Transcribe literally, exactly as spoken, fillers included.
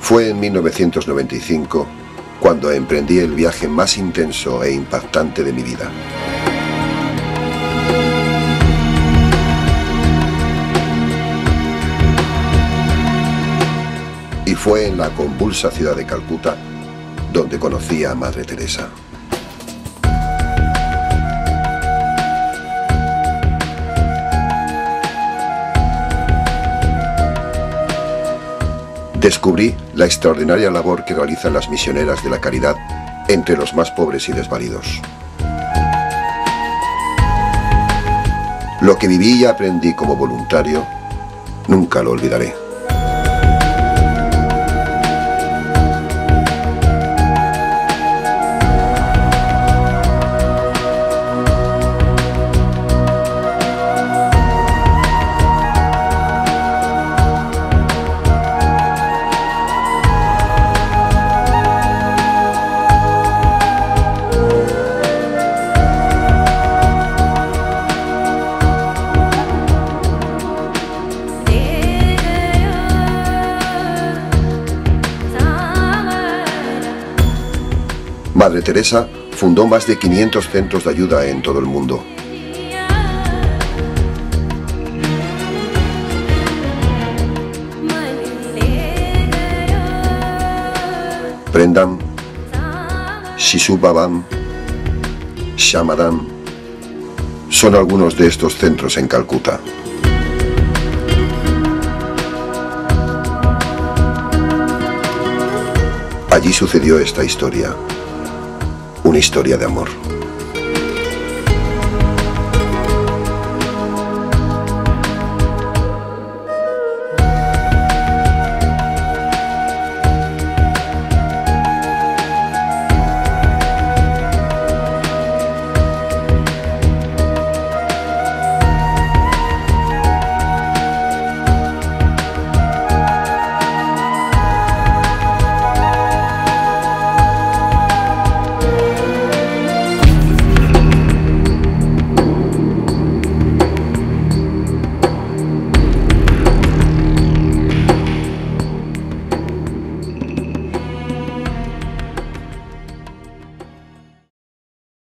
Fue en mil novecientos noventa y cinco cuando emprendí el viaje más intenso e impactante de mi vida. Y fue en la convulsa ciudad de Calcuta donde conocí a Madre Teresa. Descubrí la extraordinaria labor que realizan las misioneras de la caridad entre los más pobres y desvalidos. Lo que viví y aprendí como voluntario, nunca lo olvidaré. Madre Teresa fundó más de quinientos centros de ayuda en todo el mundo. Prendam, Shishubabam, Shamadam son algunos de estos centros en Calcuta. Allí sucedió esta historia. Una historia de amor.